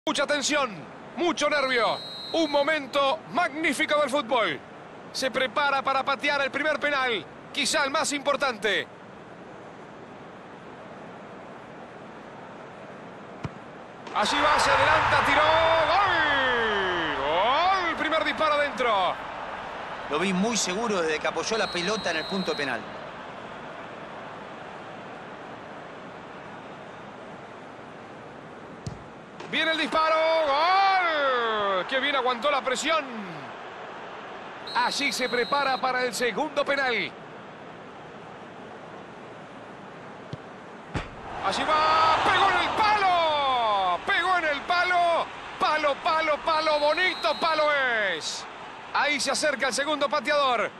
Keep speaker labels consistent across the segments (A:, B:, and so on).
A: Mucha tensión, mucho nervio. Un momento magnífico del fútbol. Se prepara para patear el primer penal, quizá el más importante. Allí va, se adelanta, tiró. ¡Gol! ¡Gol! Primer disparo adentro.
B: Lo vi muy seguro desde que apoyó la pelota en el punto penal.
A: Viene el disparo. ¡Gol! ¡Qué bien aguantó la presión! Allí se prepara para el segundo penal. Allí va. ¡Pegó en el palo! ¡Pegó en el palo! ¡Palo, palo, palo! ¡Bonito palo es! Ahí se acerca el segundo pateador.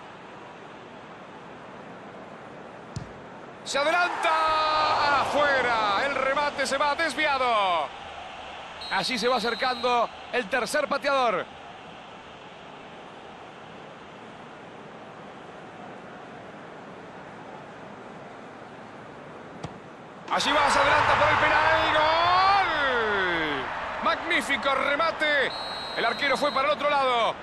A: Se adelanta. ¡Afuera! El remate se va desviado. Allí se va acercando el tercer pateador. Allí va, se adelanta por el penal. ¡Gol! Magnífico remate. El arquero fue para el otro lado.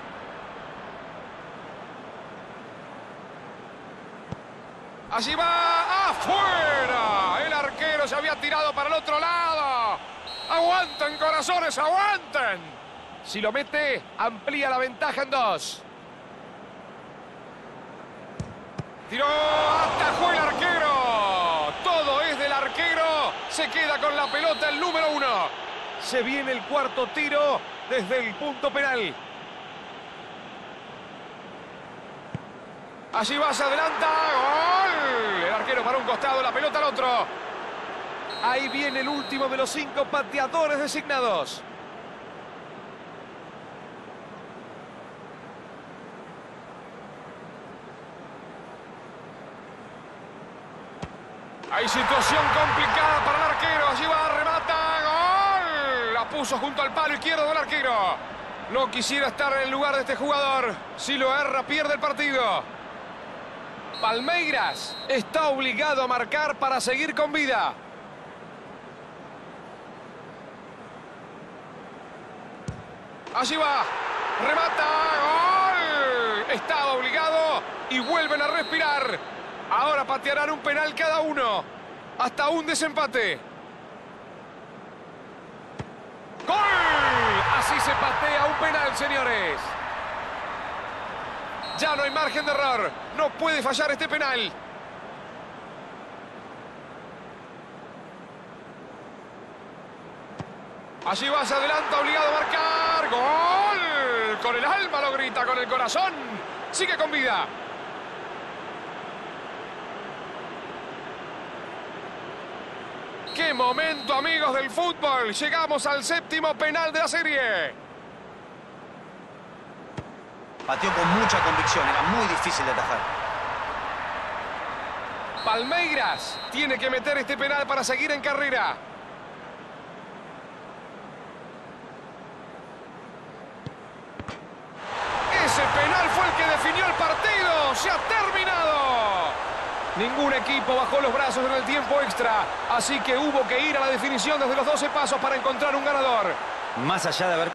A: Allí va, afuera. El arquero se había tirado para el otro lado. ¡Aguanten, corazones, aguanten! Si lo mete, amplía la ventaja en 2. Tiró, atajó el arquero. Todo es del arquero. Se queda con la pelota el número 1. Se viene el cuarto tiro desde el punto penal. Allí va, se adelanta. ¡Gol! El arquero para un costado, la pelota al otro. Ahí viene el último de los 5 pateadores designados. Hay situación complicada para el arquero. Allí va, remata. ¡Gol! La puso junto al palo izquierdo del arquero. No quisiera estar en el lugar de este jugador. Si lo erra, pierde el partido. Palmeiras está obligado a marcar para seguir con vida. Allí va, remata, ¡gol! Estaba obligado y vuelven a respirar. Ahora patearán un penal cada uno, hasta un desempate. ¡Gol! Así se patea un penal, señores. Ya no hay margen de error, no puede fallar este penal. Allí va, se adelanta, obligado a marcar. ¡Gol! Con el alma lo grita, con el corazón. Sigue con vida. ¡Qué momento, amigos del fútbol! Llegamos al 7º penal de la serie.
B: Pateó con mucha convicción, era muy difícil de atajar.
A: Palmeiras tiene que meter este penal para seguir en carrera. Ese penal fue el que definió el partido. ¡Se ha terminado! Ningún equipo bajó los brazos en el tiempo extra, así que hubo que ir a la definición desde los 12 pasos para encontrar un ganador.
B: Más allá de haber